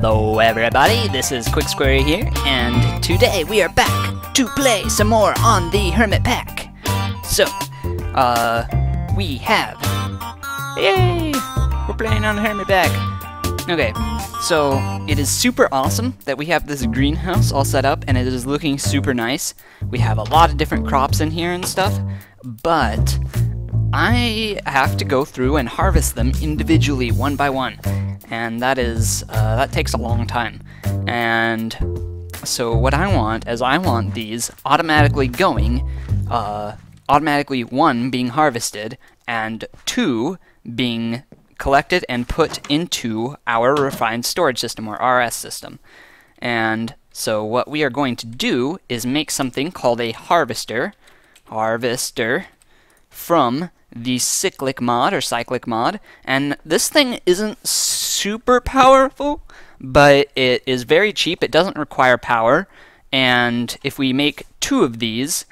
Hello everybody, this is quixQuery here, and today we are back to play some more on the Hermit Pack. So, we have... Yay! We're playing on the Hermit Pack. Okay, so it is super awesome that we have this greenhouse all set up, and it is looking super nice. We have a lot of different crops in here and stuff, but I have to go through and harvest them individually, one by one. And that takes a long time. And so what I want is I want these automatically going, automatically 1 being harvested, and 2 being collected and put into our refined storage system, or RS system. And so what we are going to do is make something called a harvester from the cyclic mod, and this thing isn't super powerful, but it is very cheap. It doesn't require power, and if we make 2 of these,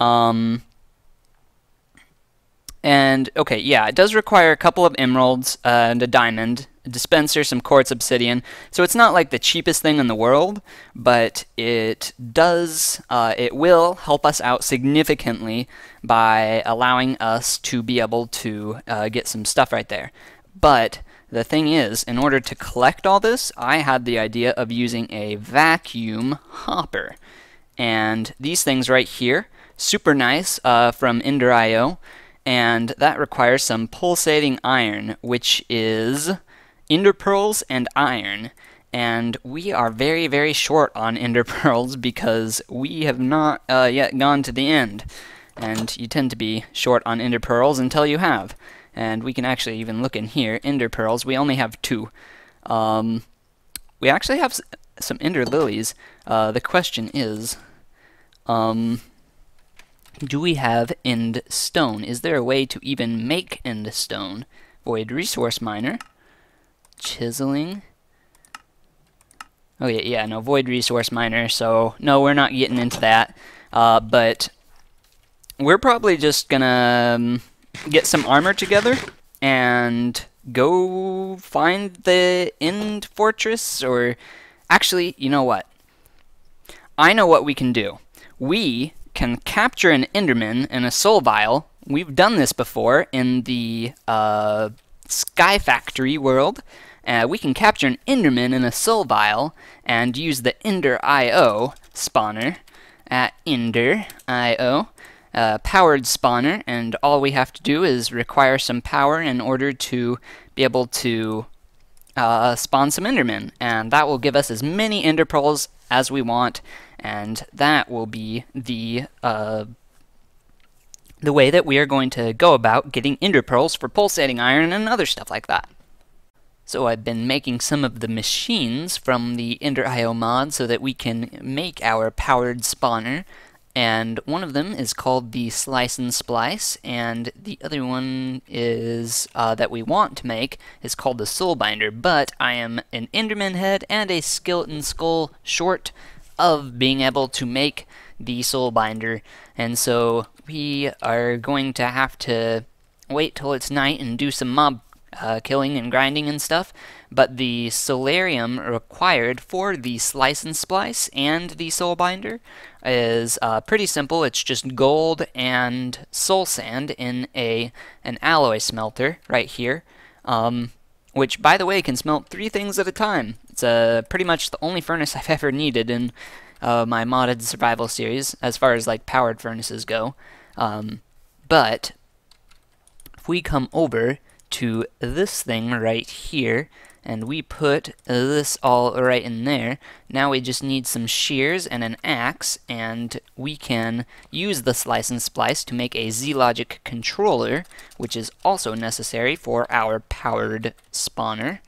it does require a couple of emeralds and a diamond, a dispenser, some quartz obsidian, so it's not like the cheapest thing in the world, but it will help us out significantly by allowing us to be able to get some stuff right there. But the thing is, in order to collect all this, I had the idea of using a vacuum hopper. And these things right here, super nice, from Ender.io, and that requires some pulsating iron, which is ender pearls and iron. And we are very, very short on ender pearls because we have not yet gone to the end. And you tend to be short on ender pearls until you have. And we can actually even look in here, ender pearls, we only have 2. We actually have some ender lilies. The question is, do we have end stone? Is there a way to even make end stone? Void resource miner. Chiseling. Oh yeah, no, void resource miner, so no, we're not getting into that. But we're probably just gonna get some armor together and go find the end fortress, or actually, you know what? I know what we can do. We can capture an enderman in a soul vial. We've done this before in the Sky Factory world. We can capture an enderman in a soul vial and use the Ender.io spawner at Ender.io. Powered spawner, and all we have to do is require some power in order to be able to spawn some endermen, and that will give us as many ender pearls as we want, and that will be the way that we are going to go about getting ender pearls for pulsating iron and other stuff like that. So I've been making some of the machines from the Ender.io mod so that we can make our powered spawner, and one of them is called the Slice and Splice, and the other one is that we want to make is called the Soul Binder, but I am an Enderman head and a skeleton skull short of being able to make the Soul Binder, and so we are going to have to wait till it's night and do some mob killing and grinding and stuff, but the solarium required for the Slice and Splice and the Soul Binder is pretty simple. It's just gold and soul sand in an alloy smelter right here, which, by the way, can smelt 3 things at a time. It's pretty much the only furnace I've ever needed in my modded survival series, as far as like powered furnaces go. But if we come over to this thing right here, and we put this all right in there, now we just need some shears and an axe, and we can use the Slice and Splice to make a ZLogic controller, which is also necessary for our powered spawner.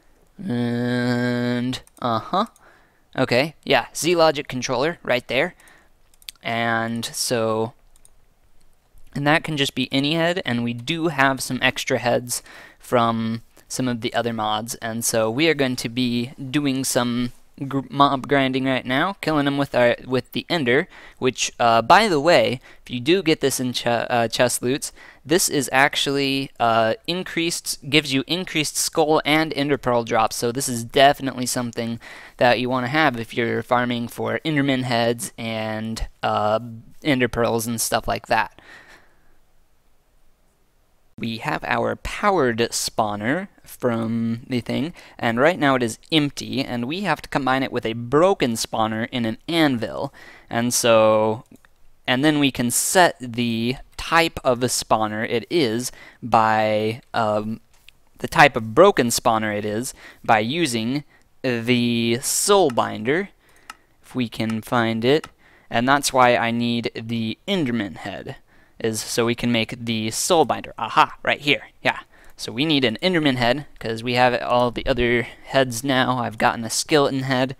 And, okay, yeah, ZLogic controller right there. And so, and that can just be any head, and we do have some extra heads from some of the other mods, and so we are going to be doing some mob grinding right now, killing them with the ender, which, by the way, if you do get this in chest loots, this is actually gives you increased skull and ender pearl drops, so this is definitely something that you want to have if you're farming for enderman heads and ender pearls and stuff like that. We have our powered spawner from the thing, and right now it is empty, and we have to combine it with a broken spawner in an anvil, and then we can set the type of the spawner it is by the type of broken spawner it is by using the soul binder, if we can find it, and that's why I need the enderman head, is so we can make the soul binder. Aha, right here. Yeah. So we need an enderman head because we have all the other heads now. I've gotten a skeleton head.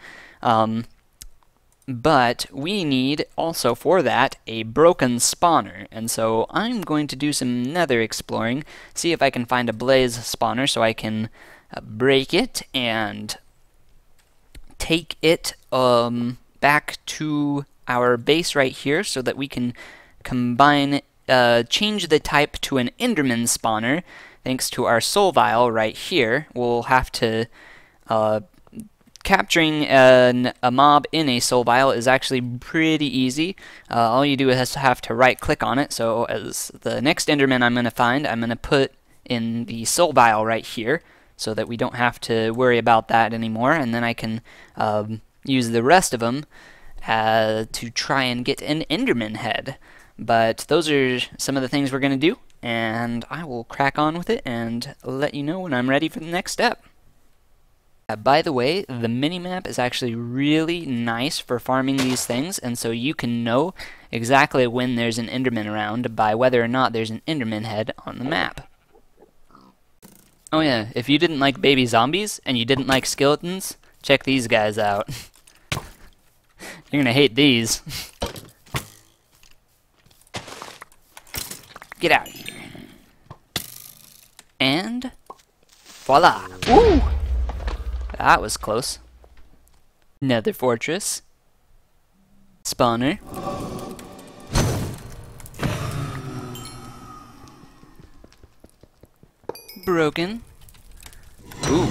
But we need also for that a broken spawner. And so I'm going to do some nether exploring, see if I can find a blaze spawner so I can break it and take it back to our base right here so that we can combine change the type to an enderman spawner thanks to our soul vial right here. We'll have to capturing a mob in a soul vial is actually pretty easy. All you do is have to right click on it. So as the next enderman I'm going to find, I'm going to put in the soul vial right here so that we don't have to worry about that anymore, and then I can use the rest of them to try and get an enderman head. But those are some of the things we're going to do, and I will crack on with it and let you know when I'm ready for the next step. By the way, the minimap is actually really nice for farming these things, and so you can know exactly when there's an enderman around by whether or not there's an enderman head on the map. Oh yeah, if you didn't like baby zombies and you didn't like skeletons, check these guys out. You're gonna hate these. Get out of here. And voila! Ooh! That was close. Nether fortress. Spawner. Broken. Ooh.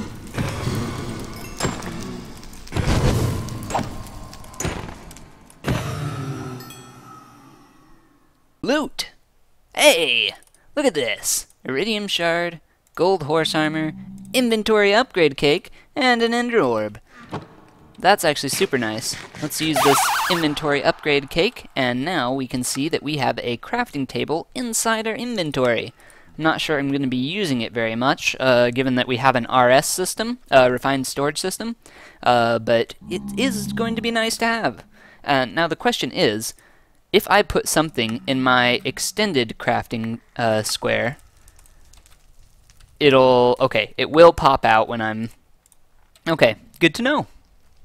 Loot! Hey! Look at this! Iridium shard, gold horse armor, inventory upgrade cake, and an ender orb. That's actually super nice. Let's use this inventory upgrade cake, and now we can see that we have a crafting table inside our inventory. I'm not sure I'm going to be using it very much, given that we have an RS system, refined storage system, but it is going to be nice to have. Now the question is, if I put something in my extended crafting square, it will pop out when I'm... Okay, good to know.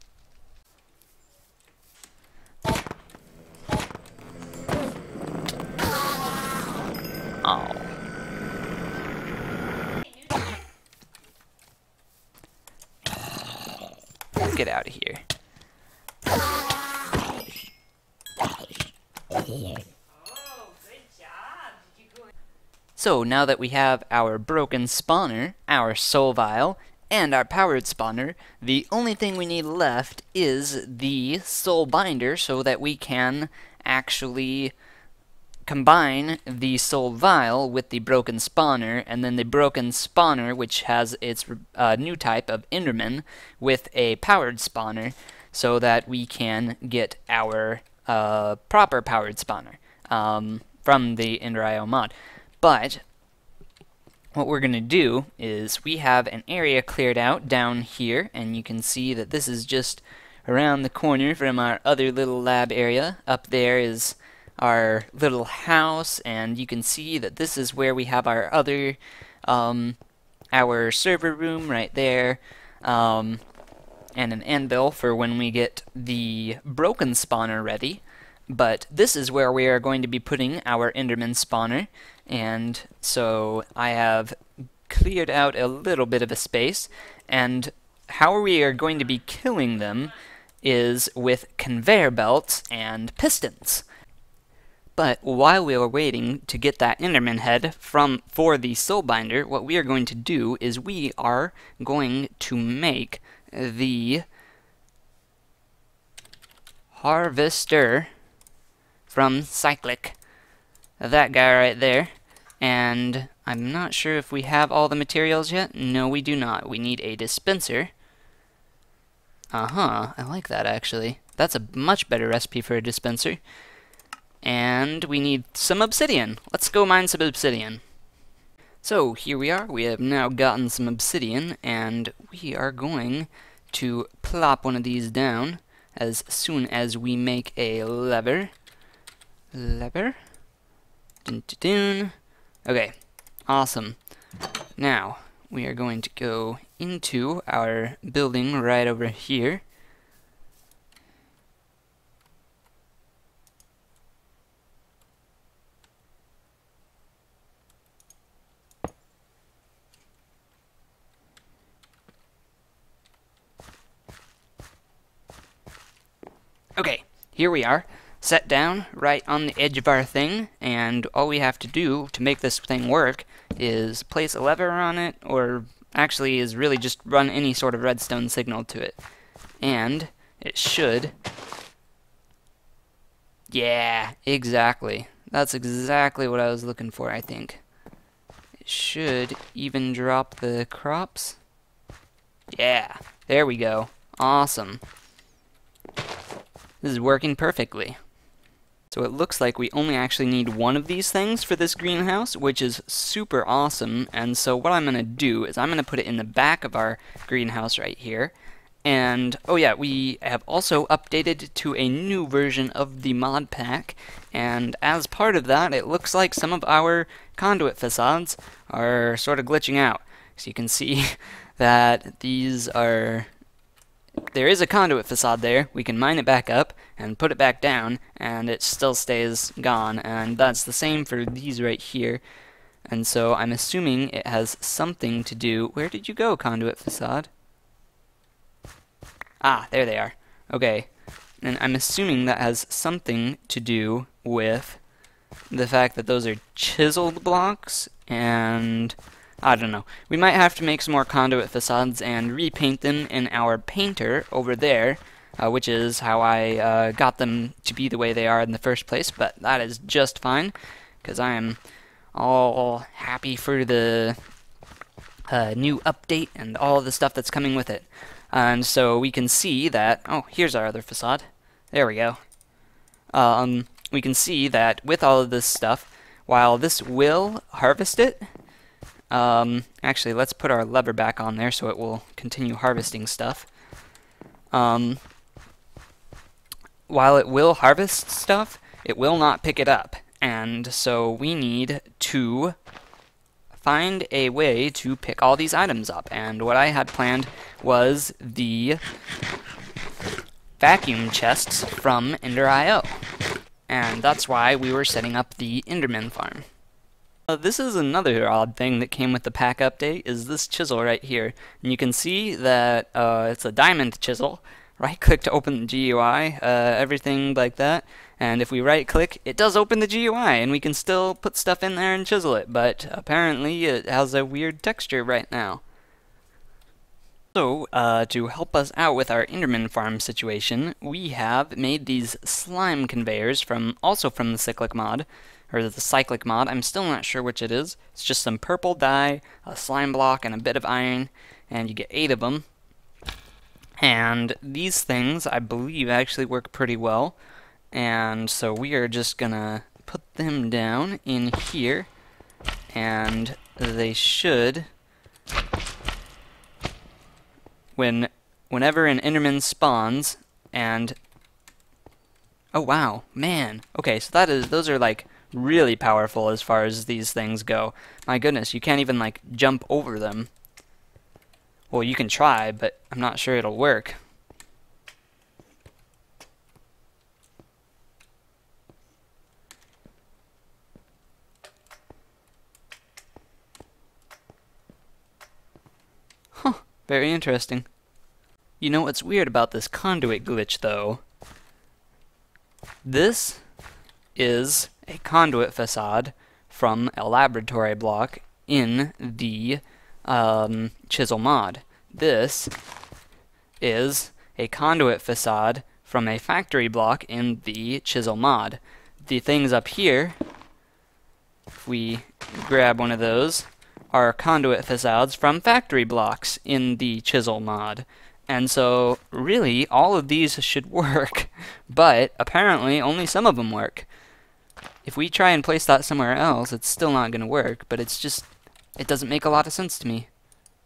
Oh. Get out of here. So now that we have our broken spawner, our soul vial, and our powered spawner, the only thing we need left is the soul binder so that we can actually combine the soul vial with the broken spawner, and then the broken spawner, which has its new type of enderman, with a powered spawner, so that we can get our proper powered spawner from the Ender.io mod. But what we're going to do is we have an area cleared out down here, and you can see that this is just around the corner from our other little lab area. Up there is our little house, and you can see that this is where we have our other our server room right there, and an anvil for when we get the broken spawner ready. But this is where we are going to be putting our enderman spawner, and so I have cleared out a little bit of a space, and how we are going to be killing them is with conveyor belts and pistons. But while we are waiting to get that Enderman head for the Soulbinder, what we are going to do is we are going to make the harvester from Cyclic. That guy right there. And I'm not sure if we have all the materials yet. No, we do not. We need a dispenser. I like that actually. That's a much better recipe for a dispenser. And we need some obsidian. Let's go mine some obsidian. So here we are. We have now gotten some obsidian, and we are going to plop one of these down as soon as we make a lever. Lever. Dun, dun, dun. Okay, awesome. Now, we are going to go into our building right over here. Okay, here we are, set down right on the edge of our thing, and all we have to do to make this thing work is place a lever on it, or actually is really just run any sort of redstone signal to it. And it should... Yeah, exactly. That's exactly what I was looking for, I think. It should even drop the crops. Yeah, there we go. Awesome. This is working perfectly. So it looks like we only actually need one of these things for this greenhouse, which is super awesome. And so what I'm going to do is I'm going to put it in the back of our greenhouse right here. And, oh yeah, we have also updated to a new version of the mod pack. And as part of that, it looks like some of our conduit facades are sort of glitching out. So you can see that these are... There is a conduit facade there. We can mine it back up and put it back down, and it still stays gone. And that's the same for these right here. And so I'm assuming it has something to do... Where did you go, conduit facade? Ah, there they are. Okay. And I'm assuming that has something to do with the fact that those are chiseled blocks, and... I don't know. We might have to make some more conduit facades and repaint them in our painter over there, which is how I got them to be the way they are in the first place, but that is just fine, because I am all happy for the new update and all the stuff that's coming with it. And so we can see that... Oh, here's our other facade. There we go. We can see that with all of this stuff, while this will harvest it... actually, let's put our lever back on there so it will continue harvesting stuff. While it will harvest stuff, it will not pick it up. And so we need to find a way to pick all these items up. And what I had planned was the vacuum chests from Ender.io. And that's why we were setting up the Enderman farm. This is another odd thing that came with the pack update, is this chisel right here. And you can see that it's a diamond chisel. Right-click to open the GUI, everything like that. And if we right-click, it does open the GUI, and we can still put stuff in there and chisel it. But apparently it has a weird texture right now. So, to help us out with our Enderman farm situation, we have made these slime conveyors also from the Cyclic mod. Or the Cyclic mod, I'm still not sure which it is. It's just some purple dye, a slime block, and a bit of iron, and you get 8 of them. And these things, I believe, actually work pretty well. And so we are just gonna put them down in here, and they should, whenever an Enderman spawns, and... Oh wow, man. Okay, so those are like really powerful as far as these things go. My goodness, you can't even like jump over them. Well, you can try, but I'm not sure it'll work. Huh, very interesting. You know what's weird about this conduit glitch, though? This is a conduit facade from a laboratory block in the chisel mod. This is a conduit facade from a factory block in the chisel mod. The things up here, if we grab one of those, are conduit facades from factory blocks in the chisel mod. And so, really, all of these should work, but apparently only some of them work. If we try and place that somewhere else, it's still not going to work, but it's just, it doesn't make a lot of sense to me.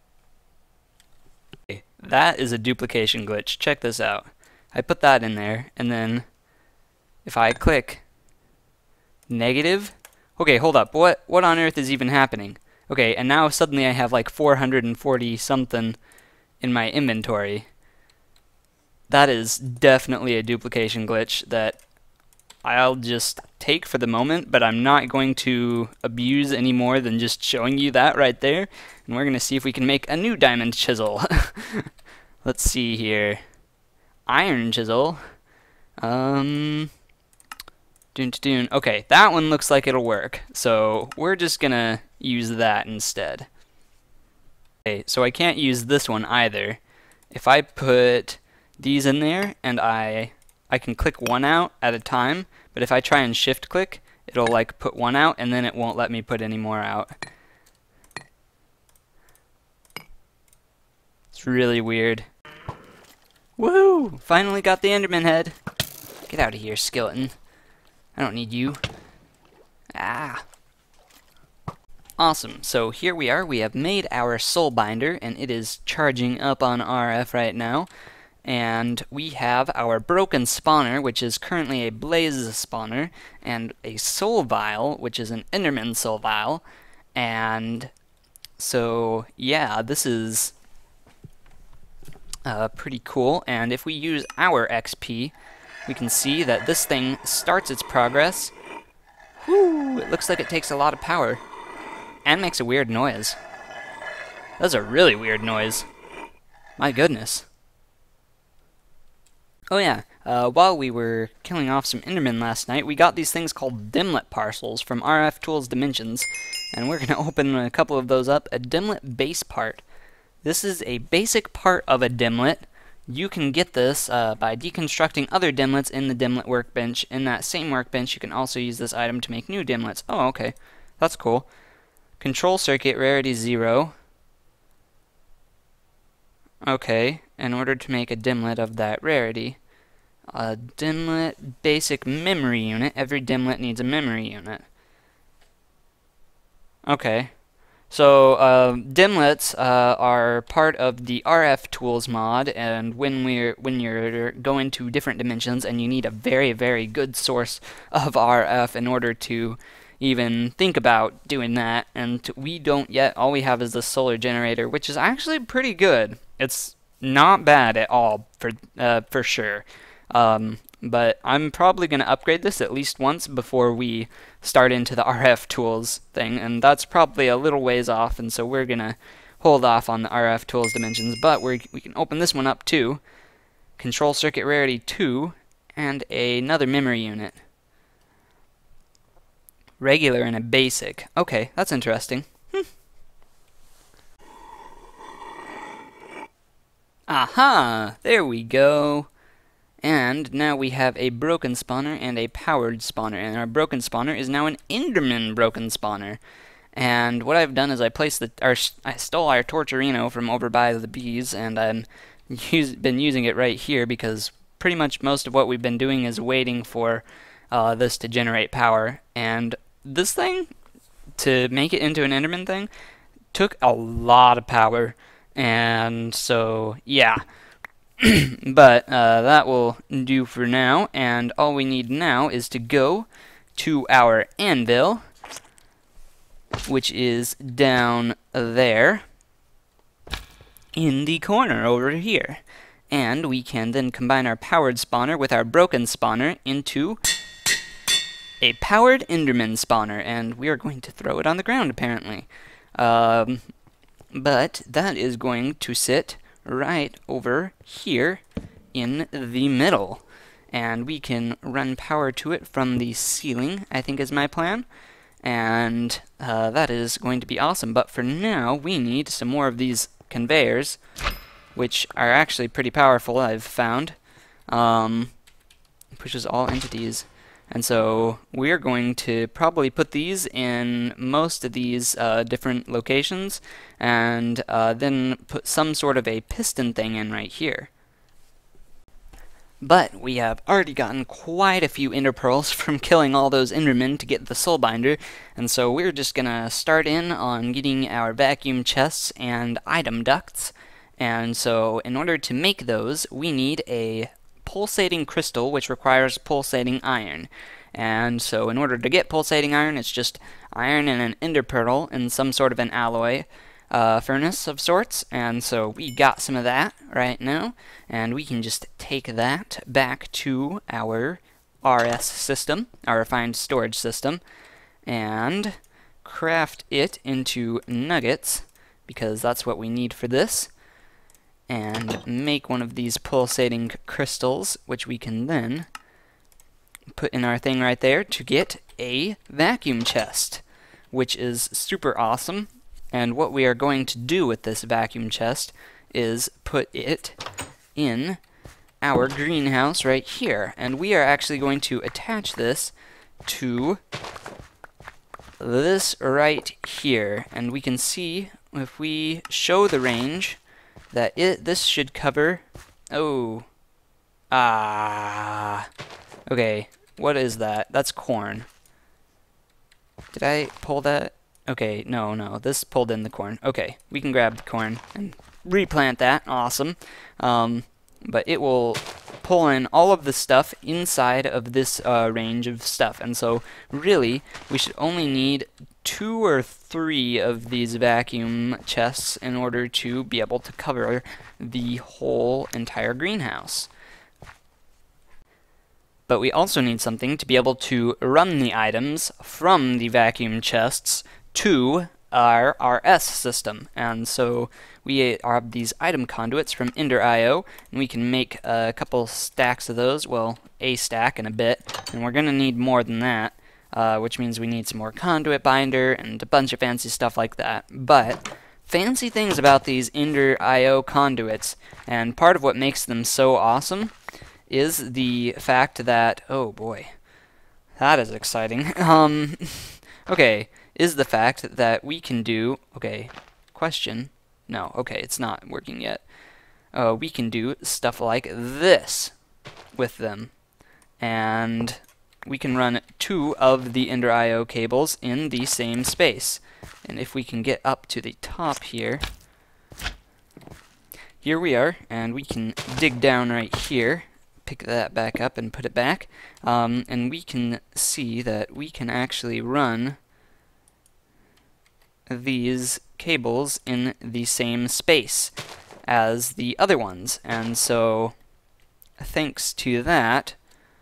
Okay, that is a duplication glitch. Check this out. I put that in there, and then if I click negative, okay, hold up, what on earth is even happening? Okay, and now suddenly I have like 440 something in my inventory. That is definitely a duplication glitch that I'll just take for the moment, but I'm not going to abuse any more than just showing you that right there. And we're going to see if we can make a new diamond chisel. Let's see here. Iron chisel. Okay, that one looks like it'll work. So we're just going to use that instead. Okay, so I can't use this one either. If I put these in there and I can click one out at a time, but if I try and shift click, it'll like put one out and then it won't let me put any more out. It's really weird. Woohoo! Finally got the Enderman head. Get out of here, skeleton. I don't need you. Ah. Awesome, so here we are, we have made our soul binder, and it is charging up on RF right now. And we have our broken spawner, which is currently a blaze spawner, and a soul vial, which is an Enderman soul vial. And so, yeah, this is pretty cool. And if we use our XP, we can see that this thing starts its progress. Whoo! It looks like it takes a lot of power. And makes a weird noise. That's a really weird noise. My goodness. Oh yeah, while we were killing off some Endermen last night, we got these things called dimlet parcels from RF Tools Dimensions. And we're going to open a couple of those up. A dimlet base part. This is a basic part of a dimlet. You can get this by deconstructing other dimlets in the dimlet workbench. In that same workbench, you can also use this item to make new dimlets. Oh, okay. That's cool. Control circuit, rarity 0. Okay, in order to make a dimlet of that rarity. A dimlet basic memory unit. Every dimlet needs a memory unit. Okay. So, dimlets are part of the RF Tools mod, and when you're going to different dimensions and you need a very, very good source of RF in order to even think about doing that, and we don't yet. All we have is the solar generator, which is actually pretty good. It's not bad at all, for sure. But I'm probably going to upgrade this at least once before we start into the RF Tools thing, and that's probably a little ways off, and so we're going to hold off on the RF Tools dimensions, but we can open this one up too. Control circuit rarity 2, and another memory unit. Regular and a basic. Okay, that's interesting. Aha! There we go. And now we have a broken spawner and a powered spawner. And our broken spawner is now an Enderman broken spawner. And what I've done is I stole our Torturino from over by the bees, and I've been using it right here because pretty much most of what we've been doing is waiting for this to generate power. And this thing, to make it into an Enderman thing, took a lot of power. And so, yeah. But that will do for now, and all we need now is to go to our anvil, which is down there in the corner over here. And we can then combine our powered spawner with our broken spawner into a powered Enderman spawner, and we are going to throw it on the ground, apparently. But that is going to sit right over here in the middle. And we can run power to it from the ceiling, I think is my plan. And that is going to be awesome. But for now, we need some more of these conveyors, which are actually pretty powerful, I've found. Pushes all entities. And so we're going to probably put these in most of these different locations, and then put some sort of a piston thing in right here. But we have already gotten quite a few ender pearls from killing all those endermen to get the soul binder, and so we're just gonna start in on getting our vacuum chests and item ducts. And so in order to make those, we need a pulsating crystal, which requires pulsating iron. And so in order to get pulsating iron, it's just iron and an ender pearl in some sort of an alloy furnace of sorts. And so we got some of that right now, and we can just take that back to our RS system, our refined storage system, and craft it into nuggets, because that's what we need for this, and make one of these pulsating crystals, which we can then put in our thing right there to get a vacuum chest, which is super awesome. And what we are going to do with this vacuum chest is put it in our greenhouse right here. And we are actually going to attach this to this right here. And we can see, if we show the range, that this should cover... Okay, what is that? That's corn. Did I pull that? Okay, no, this pulled in the corn. Okay, we can grab the corn and replant that. Awesome. But it will pull in all of the stuff inside of this range of stuff. And so, really, we should only need 2 or 3 of these vacuum chests in order to be able to cover the whole entire greenhouse. But we also need something to be able to run the items from the vacuum chests to our RS system. And so we have these item conduits from Ender.io, and we can make a couple stacks of those, well, a stack and a bit, and we're going to need more than that, which means we need some more conduit binder and a bunch of fancy stuff like that. But fancy things about these Ender.io conduits, and part of what makes them so awesome is the fact that, oh boy, that is exciting. Okay, is the fact that we can do, okay, question, no, okay, it's not working yet. We can do stuff like this with them, and we can run 2 of the Ender.io cables in the same space. And if we can get up to the top here, here we are, and we can dig down right here, pick that back up and put it back, and we can see that we can actually run these cables in the same space as the other ones. And so thanks to that,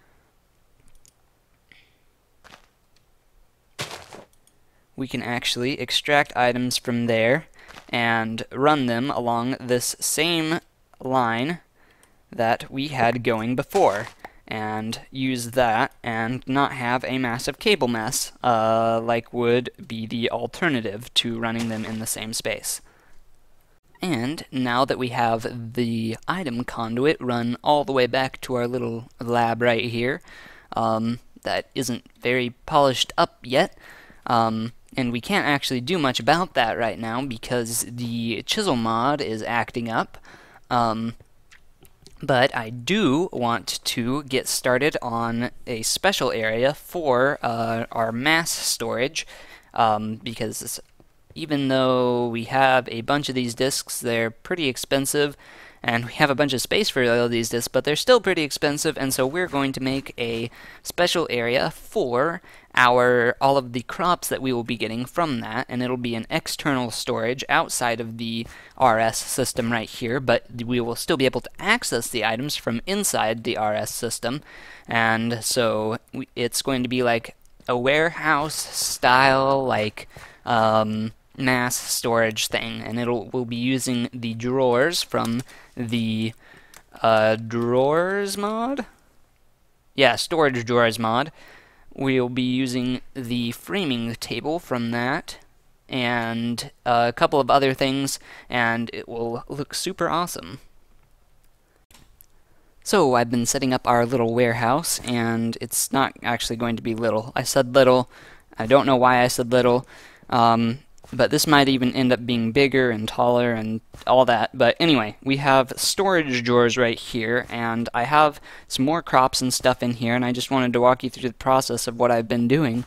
we can actually extract items from there and run them along this same line that we had going before, and use that and not have a massive cable mess like would be the alternative to running them in the same space. And now that we have the item conduit run all the way back to our little lab right here, that isn't very polished up yet, and we can't actually do much about that right now because the chisel mod is acting up. But I do want to get started on a special area for our mass storage, because even though we have a bunch of these disks, they're pretty expensive, and we have a bunch of space for all of these disks, but they're still pretty expensive, and so we're going to make a special area for all of the crops that we will be getting from that, and it'll be an external storage outside of the RS system right here, but we will still be able to access the items from inside the RS system. And so it's going to be like a warehouse style, like mass storage thing, and we'll be using the drawers from the drawers mod? Yeah, storage drawers mod. We'll be using the framing table from that, and a couple of other things, and it will look super awesome. So I've been setting up our little warehouse, and it's not actually going to be little. I said little. I don't know why I said little, but this might even end up being bigger and taller and all that. But anyway, we have storage drawers right here, and I have some more crops and stuff in here, and I just wanted to walk you through the process of what I've been doing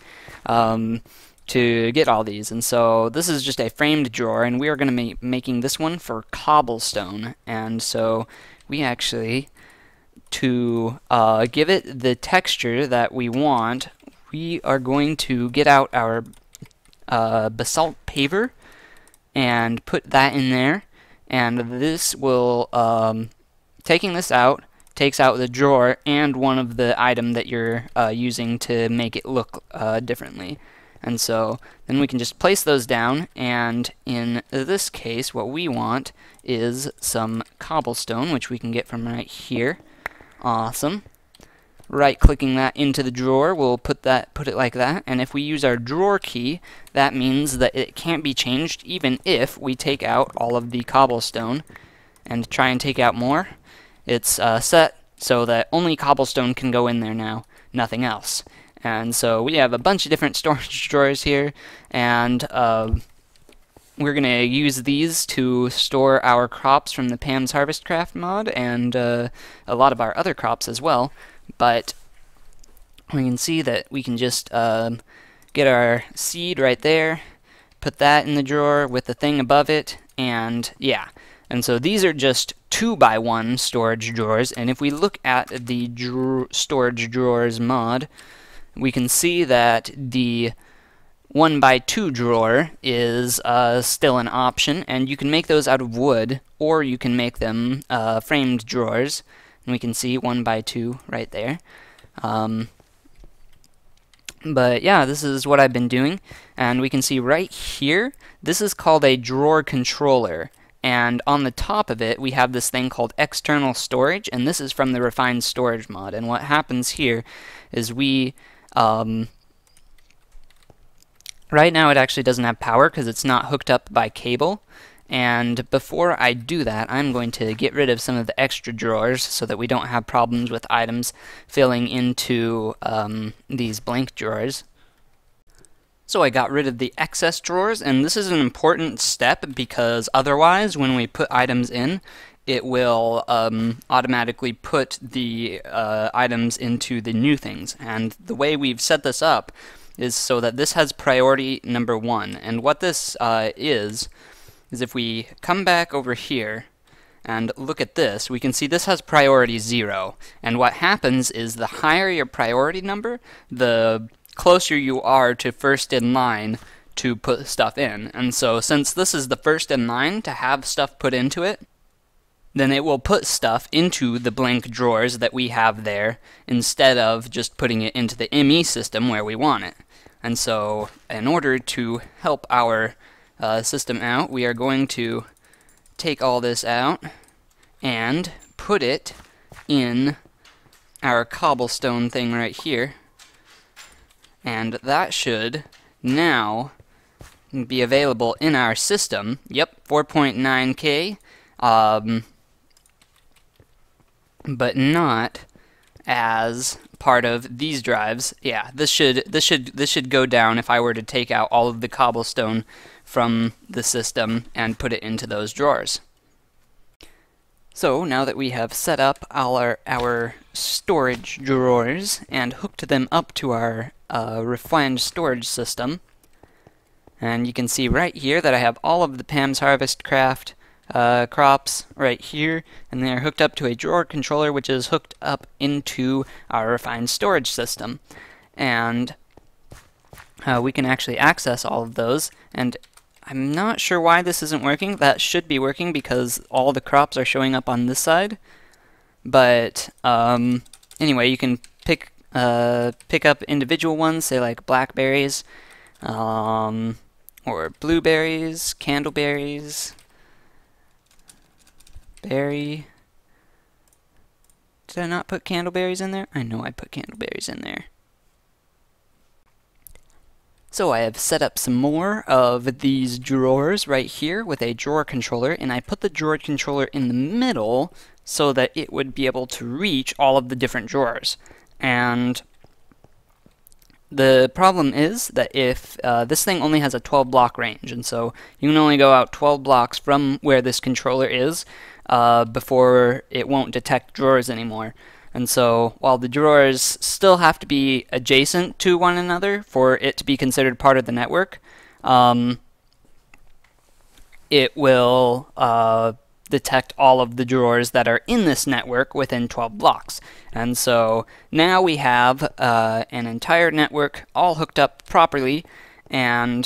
to get all these. And so this is just a framed drawer, and we are going to be making this one for cobblestone. And so we actually, to give it the texture that we want, we are going to get out our basalt paver and put that in there, and this will, taking this out, takes out the drawer and one of the item that you're using to make it look differently. And so then we can just place those down, and in this case what we want is some cobblestone, which we can get from right here. Awesome. Right-clicking that into the drawer, we'll put it like that, and if we use our drawer key, that means that it can't be changed even if we take out all of the cobblestone and try and take out more. It's set so that only cobblestone can go in there now, nothing else. And so we have a bunch of different storage drawers here, and we're going to use these to store our crops from the Pam's Hermitcraft mod, and a lot of our other crops as well. But we can see that we can just get our seed right there, put that in the drawer with the thing above it, and yeah. And so these are just 2x1 storage drawers, and if we look at the storage drawers mod, we can see that the 1x2 drawer is still an option, and you can make those out of wood, or you can make them framed drawers. And we can see 1x2 right there. But yeah, this is what I've been doing, and we can see right here, this is called a drawer controller, and on the top of it we have this thing called external storage, and this is from the refined storage mod. And what happens here is we right now it actually doesn't have power because it's not hooked up by cable. And before I do that, I'm going to get rid of some of the extra drawers so that we don't have problems with items filling into these blank drawers. So I got rid of the excess drawers, and this is an important step because otherwise when we put items in, it will automatically put the items into the new things. And the way we've set this up is so that this has priority number 1. And what this is if we come back over here and look at this, we can see this has priority 0. And what happens is the higher your priority number, the closer you are to first in line to put stuff in. And so since this is the first in line to have stuff put into it, then it will put stuff into the blank drawers that we have there instead of just putting it into the ME system where we want it. And so in order to help our system out, we are going to take all this out and put it in our cobblestone thing right here, and that should now be available in our system. Yep, 4.9K, but not as part of these drives. Yeah, this should go down if I were to take out all of the cobblestone from the system and put it into those drawers. So now that we have set up our storage drawers and hooked them up to our refined storage system, and you can see right here that I have all of the Pam's Hermitcraft crops right here, and they're hooked up to a drawer controller which is hooked up into our refined storage system. And we can actually access all of those, and I'm not sure why this isn't working. That should be working because all the crops are showing up on this side. But anyway, you can pick up individual ones, say like blackberries, or blueberries, candleberries, berry. Did I not put candleberries in there? I know I put candleberries in there. So I have set up some more of these drawers right here with a drawer controller, and I put the drawer controller in the middle so that it would be able to reach all of the different drawers. And the problem is that if this thing only has a 12 block range, and so you can only go out 12 blocks from where this controller is before it won't detect drawers anymore. And so while the drawers still have to be adjacent to one another for it to be considered part of the network, it will detect all of the drawers that are in this network within 12 blocks. And so now we have an entire network all hooked up properly, and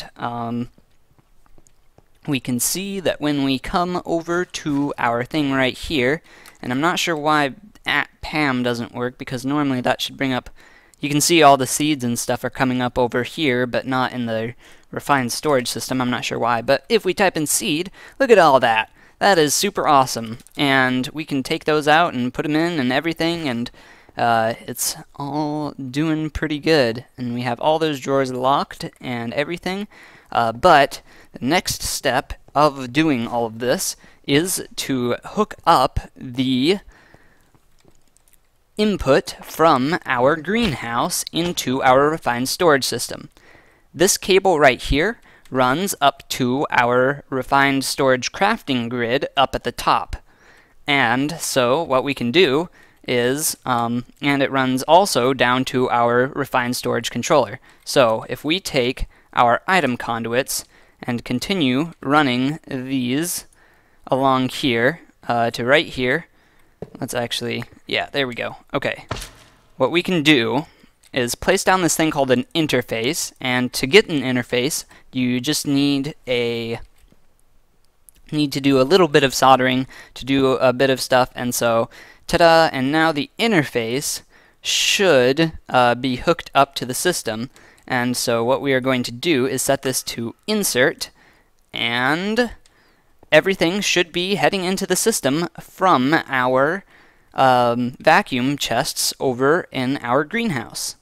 we can see that when we come over to our thing right here, and I'm not sure why @Pam doesn't work, because normally that should bring up, you can see all the seeds and stuff are coming up over here, but not in the refined storage system. I'm not sure why, but if we type in seed, look at all that. That is super awesome, and we can take those out and put them in and everything, and it's all doing pretty good, and we have all those drawers locked and everything. But the next step of doing all of this is to hook up the input from our greenhouse into our refined storage system. This cable right here runs up to our refined storage crafting grid up at the top. And so what we can do is, and it runs also down to our refined storage controller. So if we take our item conduits and continue running these along here to right here, let's actually, yeah, there we go. Okay. What we can do is place down this thing called an interface, and to get an interface, you just need to do a little bit of soldering to do a bit of stuff, and so, ta-da, and now the interface should be hooked up to the system. And so what we are going to do is set this to insert, and everything should be heading into the system from our vacuum chests over in our greenhouse.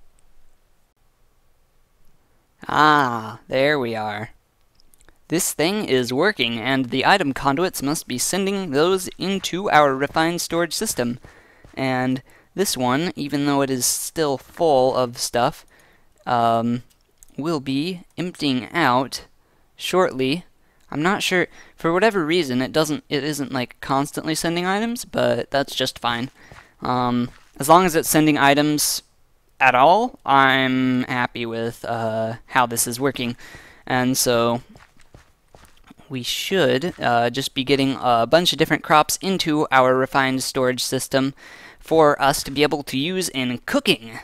Ah, there we are. This thing is working, and the item conduits must be sending those into our refined storage system. And this one, even though it is still full of stuff, will be emptying out shortly. I'm not sure, for whatever reason, it isn't like constantly sending items, but that's just fine. As long as it's sending items at all, I'm happy with how this is working. And so we should just be getting a bunch of different crops into our refined storage system for us to be able to use in cooking.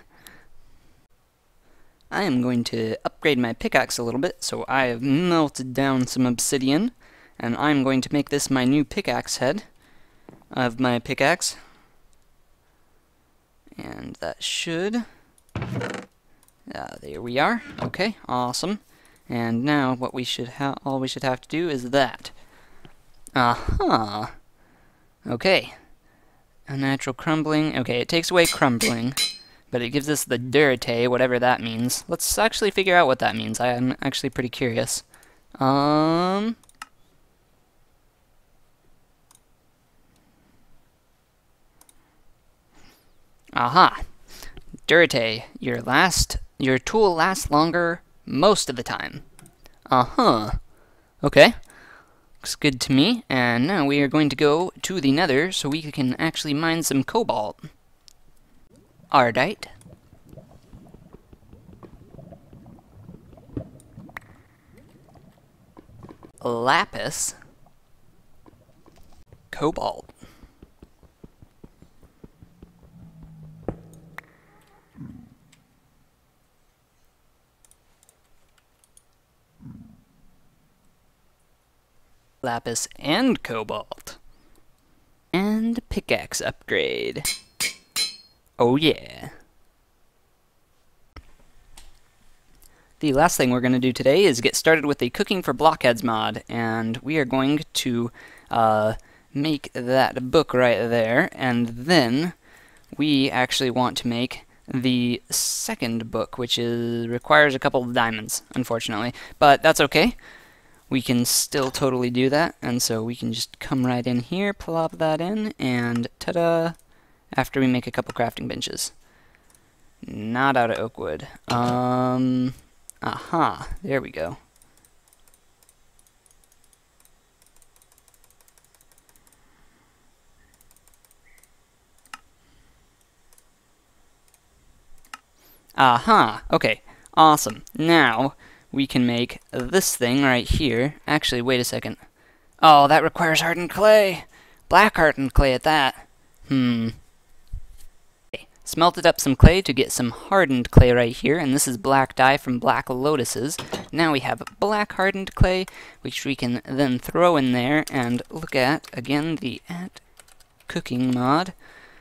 I am going to upgrade my pickaxe a little bit, so I have melted down some obsidian, and I'm going to make this my new pickaxe head of my pickaxe. And that should, there we are. Okay, awesome. And now what we should all we should have to do is that. Okay. Unnatural crumbling. Okay, it takes away crumbling, but it gives us the durite, whatever that means. Let's actually figure out what that means. I am actually pretty curious. Aha. Durite. Your tool lasts longer most of the time. Okay. Looks good to me. And now we are going to go to the nether so we can actually mine some cobalt. Ardite. Lapis. Cobalt. Lapis and cobalt. And pickaxe upgrade. Oh yeah. The last thing we're going to do today is get started with the Cooking for Blockheads mod, and we are going to make that book right there, and then we actually want to make the second book, which requires a couple of diamonds, unfortunately, but that's okay. We can still totally do that, and so we can just come right in here, plop that in, and ta-da, after we make a couple crafting benches. Not out of oak wood. Aha, there we go. Aha, okay, awesome. Now, we can make this thing right here. Actually, wait a second. Oh, that requires hardened clay! Black hardened clay at that. Smelted up some clay to get some hardened clay right here, and this is black dye from black lotuses. Now we have black hardened clay, which we can then throw in there and look at, again, the @cooking mod.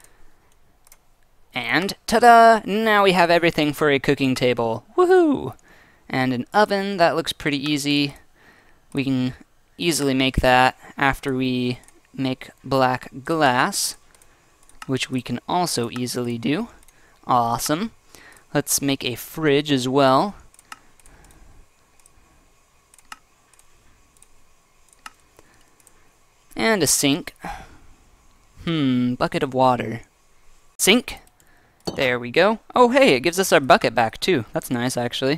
And ta-da! Now we have everything for a cooking table. Woohoo! And an oven, that looks pretty easy. We can easily make that after we make black glass, which we can also easily do. Awesome. Let's make a fridge as well. And a sink. Bucket of water. Sink. There we go. Oh hey, it gives us our bucket back too. That's nice actually.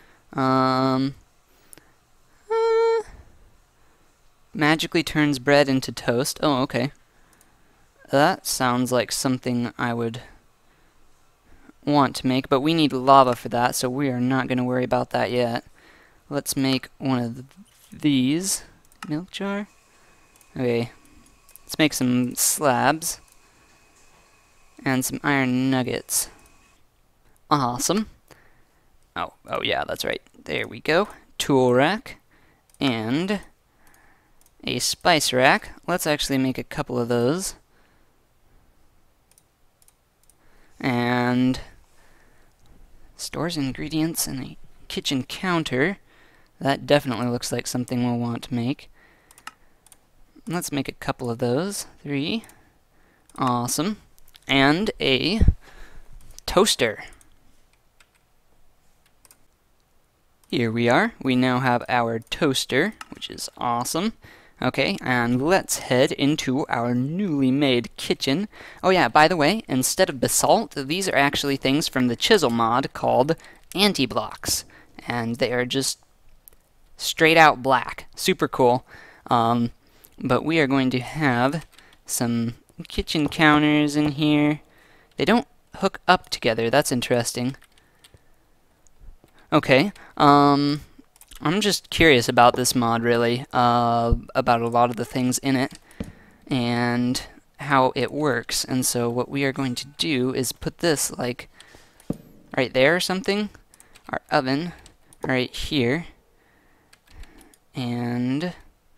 Magically turns bread into toast. Oh, okay. That sounds like something I would want to make, but we need lava for that, so we are not going to worry about that yet. Let's make one of these. Milk jar? Okay. Let's make some slabs. And some iron nuggets. Awesome. Oh yeah, that's right. There we go. Tool rack. And a spice rack. Let's actually make a couple of those. And stores ingredients and a kitchen counter. That definitely looks like something we'll want to make. Let's make a couple of those. 3. Awesome. And a toaster. Here we are. We now have our toaster, which is awesome. Okay, and let's head into our newly made kitchen. Oh yeah, by the way, instead of basalt, these are actually things from the chisel mod called anti-blocks. And they are just straight out black. Super cool. But we are going to have some kitchen counters in here. They don't hook up together. That's interesting. Okay, I'm just curious about this mod, really, about a lot of the things in it, and how it works. And so what we are going to do is put this, like, right there or something, our oven, right here, and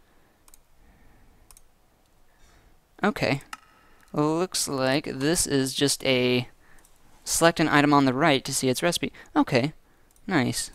okay, looks like this is just a select an item on the right to see its recipe. Okay, nice.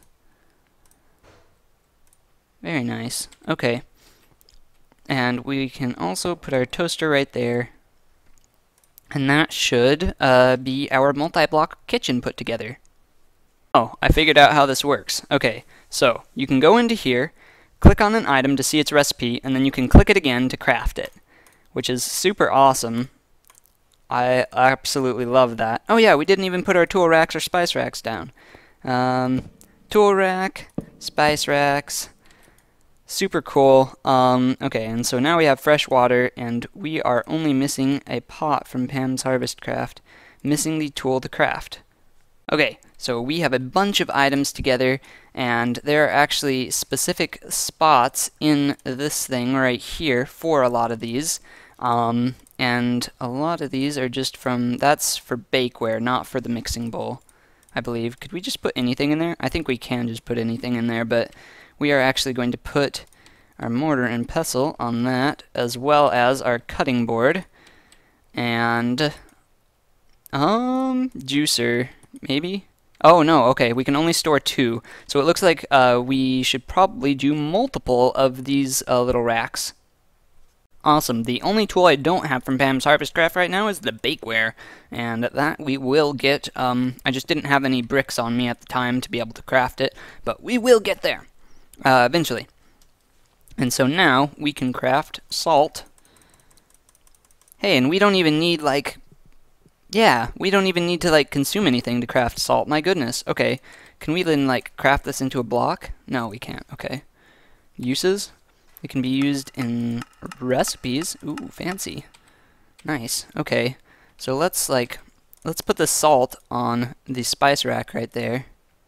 Very nice. Okay. And we can also put our toaster right there. And that should be our multi-block kitchen put together. Oh, I figured out how this works. Okay, so you can go into here, click on an item to see its recipe, and then you can click it again to craft it, which is super awesome. I absolutely love that. Oh yeah, we didn't even put our tool racks or spice racks down. Tool rack, spice racks. Super cool. Okay, and so now we have fresh water, and we are only missing a pot from Pam's Harvest Craft, missing the tool to craft. Okay, so we have a bunch of items together, and there are actually specific spots in this thing right here for a lot of these. And a lot of these are just that's for bakeware, not for the mixing bowl, I believe. Could we just put anything in there? I think we can just put anything in there, but we are actually going to put our mortar and pestle on that, as well as our cutting board, and juicer, maybe? Oh no, okay, we can only store 2. So it looks like we should probably do multiple of these little racks. Awesome. The only tool I don't have from Pam's Harvestcraft right now is the bakeware, and that we will get. I just didn't have any bricks on me at the time to be able to craft it, but we will get there eventually. And so now we can craft salt. Hey, and we don't even need like, yeah, we don't even need to like consume anything to craft salt. My goodness. Okay, can we then like craft this into a block? No, we can't. Okay. Uses. It can be used in recipes. Ooh, fancy. Nice. Okay. So let's put the salt on the spice rack right there.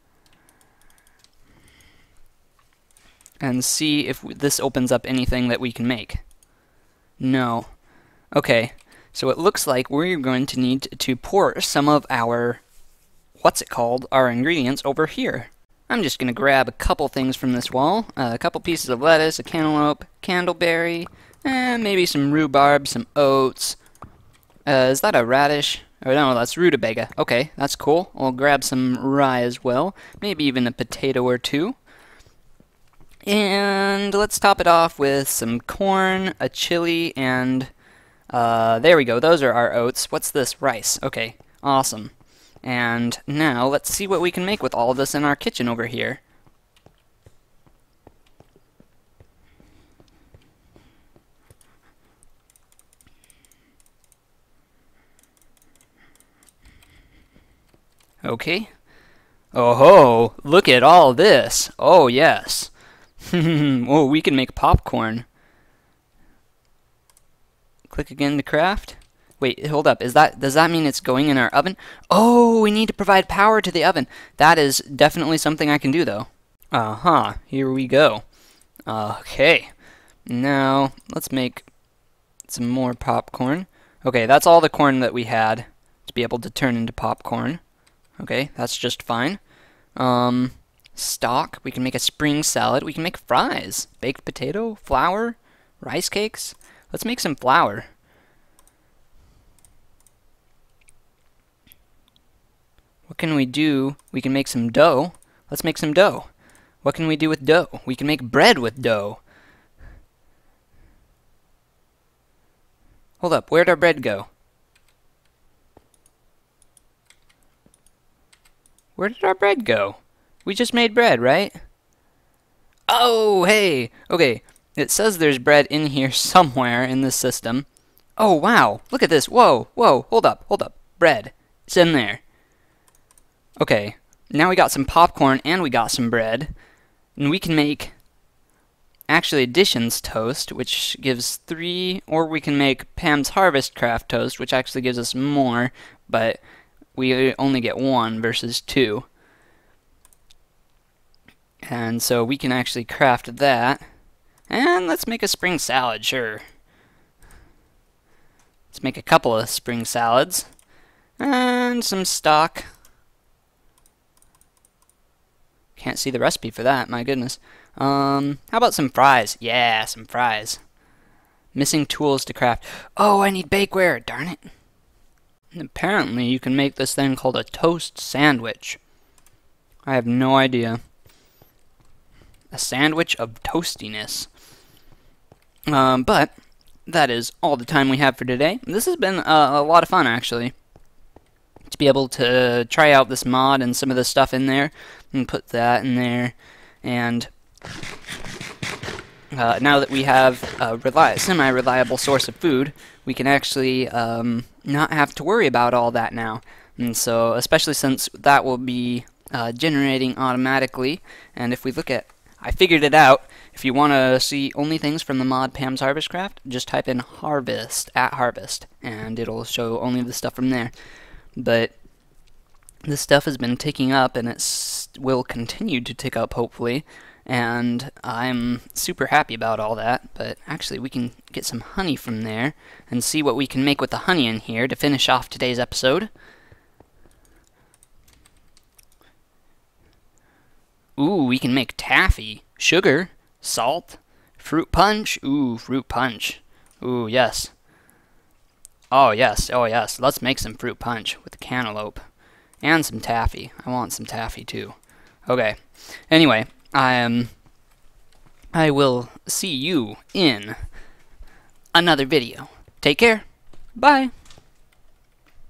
And see if this opens up anything that we can make. No. Okay. So it looks like we're going to need to pour some of our, our ingredients over here. I'm just going to grab a couple things from this wall. A couple pieces of lettuce, a cantaloupe, candleberry, and maybe some rhubarb, some oats. Is that a radish? Oh no, that's rutabaga. Okay, that's cool. I'll grab some rye as well. Maybe even a potato or 2. And let's top it off with some corn, a chili, and there we go. Those are our oats. What's this? Rice. Okay, awesome. And now let's see what we can make with all of this in our kitchen over here. Okay. Oh ho! Look at all this! Oh yes! Oh, we can make popcorn. Click again to craft. Wait, hold up. Does that mean it's going in our oven? Oh, we need to provide power to the oven. That is definitely something I can do, though. Here we go. Okay. Now, let's make some more popcorn. Okay, that's all the corn that we had to be able to turn into popcorn. Okay, that's just fine. Stock. We can make a spring salad. We can make fries. Baked potato, flour, rice cakes. Let's make some flour. What can we do? We can make some dough. Let's make some dough. What can we do with dough? We can make bread with dough. Hold up, where'd our bread go? Where did our bread go? We just made bread, right? Oh, hey! Okay, it says there's bread in here somewhere in this system. Oh, wow! Look at this! Whoa, whoa, hold up. Bread. It's in there. Okay, now we got some popcorn and we got some bread. And we can make, actually, additions toast, which gives 3, or we can make Pam's Harvestcraft toast, which actually gives us more, but we only get 1 versus 2. And so we can actually craft that. And let's make a spring salad, sure. Let's make a couple of spring salads. And some stock. Can't see the recipe for that, my goodness. How about some fries? Yeah, some fries. Missing tools to craft. Oh, I need bakeware, darn it. And apparently you can make this thing called a toast sandwich. I have no idea. A sandwich of toastiness. But that is all the time we have for today. This has been a lot of fun, actually, to be able to try out this mod and some of the stuff in there, and put that in there. And now that we have a semi-reliable source of food, we can actually not have to worry about all that now. And so, especially since that will be generating automatically, and if we look at, I figured it out. If you want to see only things from the mod Pam's Harvestcraft, just type in harvest at harvest, and it'll show only the stuff from there. But this stuff has been ticking up, and it will continue to tick up, hopefully. And I'm super happy about all that. But actually, we can get some honey from there and see what we can make with the honey in here to finish off today's episode. Ooh, we can make taffy, sugar, salt, fruit punch. Ooh, fruit punch. Ooh, yes. Oh, yes. Oh, yes. Let's make some fruit punch with cantaloupe. And some taffy. I want some taffy too. Okay. Anyway, I will see you in another video. Take care. Bye.